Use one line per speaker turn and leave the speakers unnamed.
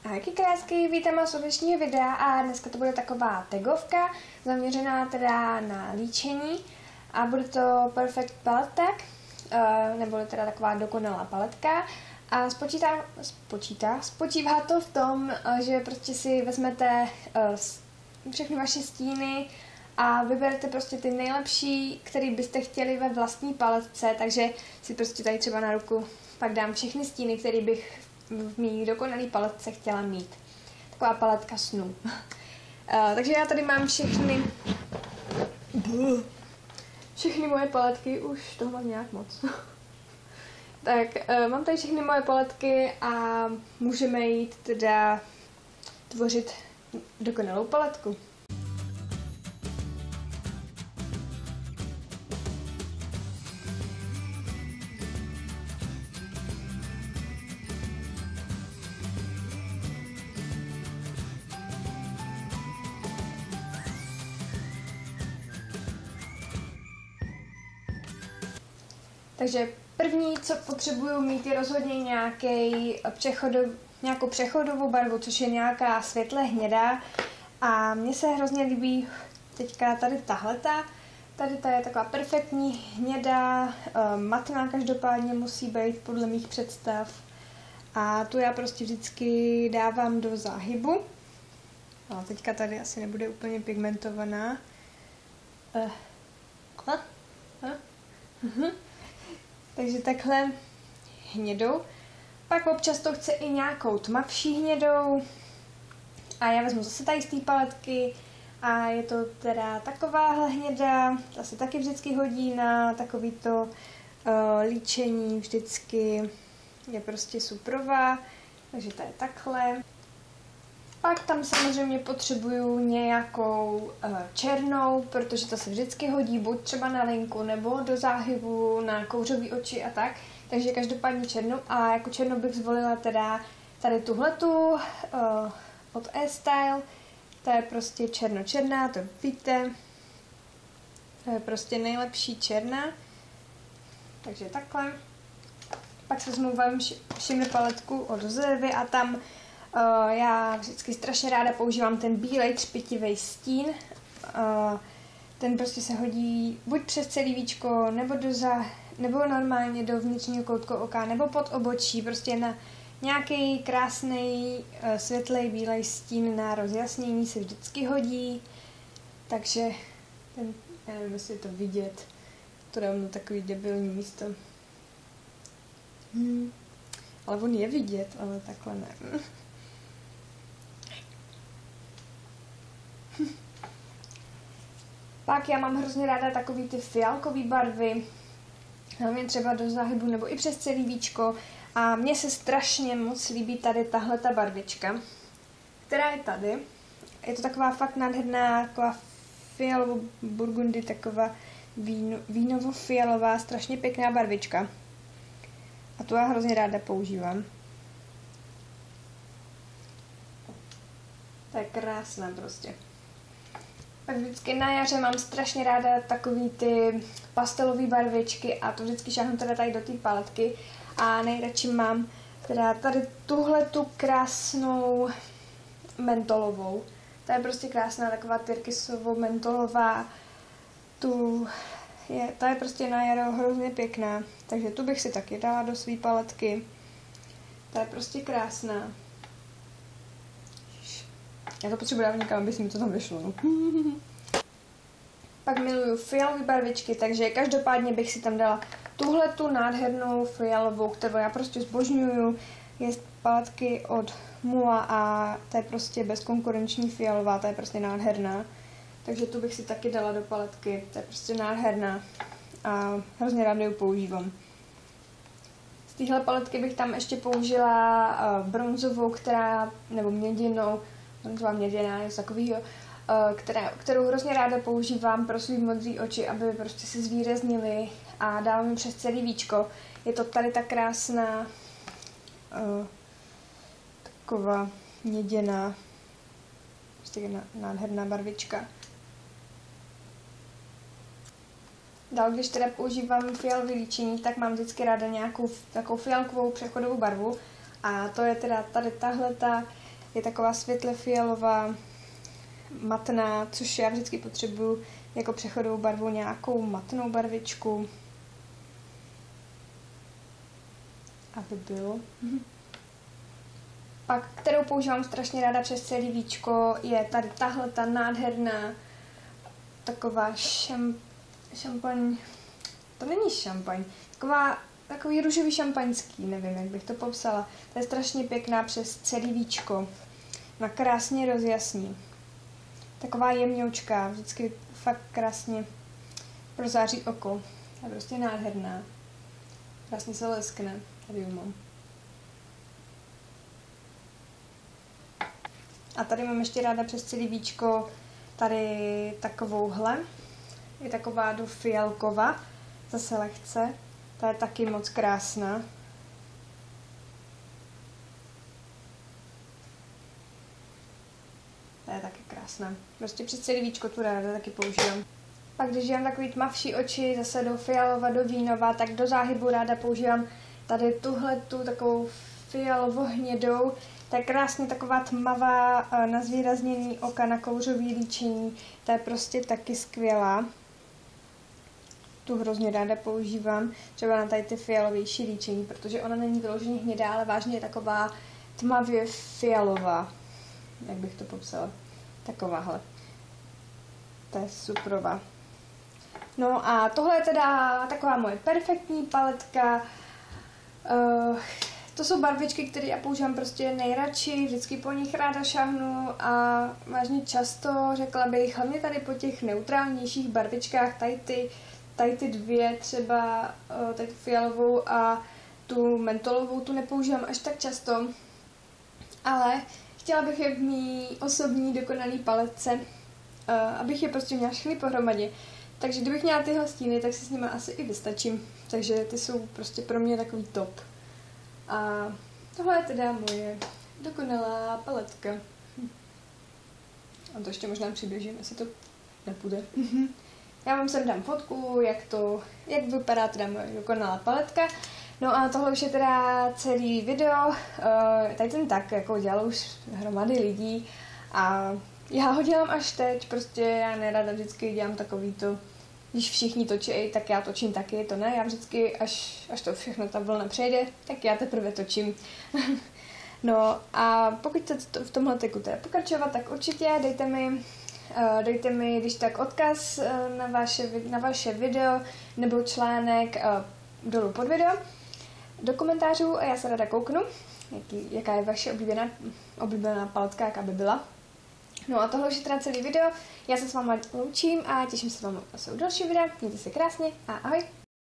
Ahojky krásky, vítám vás u dnešního videa a dneska to bude taková tagovka zaměřená teda na líčení a bude to Perfect Palette Tag, nebo teda taková dokonalá paletka a spočívá to v tom, že prostě si vezmete všechny vaše stíny a vyberete prostě ty nejlepší, který byste chtěli ve vlastní paletce, takže si prostě tady třeba na ruku pak dám všechny stíny, které bych v mý dokonalý paletce chtěla mít. Taková paletka snů. Takže já tady mám všechny moje paletky, už toho mám nějak moc. Tak mám tady všechny moje paletky a můžeme jít teda tvořit dokonalou paletku. Takže první, co potřebuju mít, je rozhodně nějakou přechodovou barvu, což je nějaká světle hnědá. A mně se hrozně líbí teďka tady tahleta. Tady ta je taková perfektní hnědá, matná každopádně musí být podle mých představ. A tu já prostě vždycky dávám do záhybu. A teďka tady asi nebude úplně pigmentovaná. Takže takhle hnědou. Pak občas to chce i nějakou tmavší hnědou. A já vezmu zase tady z té paletky. A je to teda takováhle hnědá. Ta se taky vždycky hodí na takovýto líčení. Vždycky je prostě suprová. Takže to je takhle. Pak tam samozřejmě potřebuju nějakou černou, protože to se vždycky hodí buď třeba na linku nebo do záhybu, na kouřový oči a tak. Takže každopádně černou a jako černou bych zvolila teda tady tuhletu od E-Style. Ta je prostě černočerná, to víte. To je prostě nejlepší černá. Takže takhle. Pak se vezmu vám všimne paletku od Zevy a tam já vždycky strašně ráda používám ten bílej třpitivý stín. Ten prostě se hodí buď přes celý víčko, nebo normálně do vnitřního koutku oka, nebo pod obočí, prostě na nějaký krásný světlej bílej stín na rozjasnění se vždycky hodí. Takže ten, já nevím, jestli je to vidět, to dám na takový debilní místo. Ale on je vidět, ale takhle ne. Pak já mám hrozně ráda takový ty fialkové barvy, hlavně třeba do záhybu nebo i přes celý víčko. A mně se strašně moc líbí tady tahle ta barvička, která je tady. Je to taková fakt nádherná, taková fialovo-burgundy, taková vínovo-fialová, strašně pěkná barvička. A tu já hrozně ráda používám. To je krásná prostě. Pak vždycky na jaře mám strašně ráda takový ty pastelové barvičky a to vždycky šáhnu teda tady do té paletky. A nejradši mám teda tady tuhletu krásnou mentolovou. Ta je prostě krásná, taková tyrkysovou-mentolová. Ta je prostě na jaro hrozně pěkná, takže tu bych si taky dala do své paletky. Ta je prostě krásná. Já to potřebuji dát někam, aby si mi to tam vyšlo. No. Pak miluju fialové barvičky, takže každopádně bych si tam dala tuhletu nádhernou fialovou, kterou já prostě zbožňuju. Je z paletky od Mua a ta je prostě bezkonkurenční fialová, ta je prostě nádherná. Takže tu bych si taky dala do paletky, ta je prostě nádherná a hrozně ráda ji používám. Z téhle paletky bych tam ještě použila bronzovou, nebo měděnou, bronzová měděná, něco takového, kterou hrozně ráda používám pro svý modrý oči, aby prostě se zvýraznily a dávám ji přes celý víčko. Je to tady ta krásná, taková měděná, prostě nádherná barvička. Dál, když teda používám fialové líčení, tak mám vždycky ráda nějakou takovou fialkovou přechodovou barvu. A to je teda tady tahleta. je taková světle fialová, matná, což já vždycky potřebuju jako přechodovou barvu nějakou matnou barvičku, aby bylo. Pak, kterou používám strašně ráda přes celý víčko, je tady tahle ta nádherná taková šampaň, to není šampaň, takový růžový šampaňský, nevím, jak bych to popsala. To je strašně pěkná přes celý víčko. Ona krásně rozjasní. Taková jemňoučká, vždycky fakt krásně prozáří oko. Je prostě nádherná. Krásně se leskne. Tady ji mám. A tady mám ještě ráda přes celý víčko tady takovouhle. Je taková do fialkova, zase lehce. Ta je taky moc krásná. Ta je taky krásná. Prostě přes celý víčko tu ráda taky používám. Pak když mám takový tmavší oči, zase do fialova, do vínova, tak do záhybu ráda používám tady tuhletu takovou fialovo-hnědou. To je krásně taková tmavá na zvýraznění oka, na kouřový líčení. Ta je prostě taky skvělá. Tu hrozně ráda používám, třeba na tady ty fialovější líčení, protože ona není vyloženě hnědá, ale vážně je taková tmavě fialová. Jak bych to popsala? Takováhle. To je superová. No a tohle je teda taková moje perfektní paletka. To jsou barvičky, které já používám prostě nejradši, vždycky po nich ráda šáhnu a vážně často, řekla bych, hlavně tady po těch neutrálnějších barvičkách, tady ty dvě třeba, tady tu fialovou a tu mentolovou, tu nepoužívám až tak často, ale chtěla bych je v mý osobní dokonalý paletce, abych je prostě měla všechny pohromadě. Takže kdybych měla tyhle stíny, tak si s nimi asi i vystačím. Takže ty jsou prostě pro mě takový top. A tohle je teda moje dokonalá paletka. A to ještě možná přibližím, jestli to nepůjde. Já vám sem dám fotku, jak vypadá teda moje dokonalá paletka. No a tohle už je teda celý video. Tady ten tak jako dělal už hromady lidí a já ho dělám až teď, prostě já nerada vždycky dělám takový to, když všichni točí, tak já točím taky, to ne, já vždycky, až to všechno ta vlna přejde, tak já teprve točím. No a pokud chcete v tomhle teku teda pokračovat, tak určitě dejte mi když tak odkaz na vaše video nebo článek dolů pod video do komentářů a já se ráda kouknu, jaká je vaše oblíbená paletka, jaká by byla. No a tohle už je teda celý video, já se s váma loučím a těším se s vámi u dalšího videa, mějte se krásně a ahoj!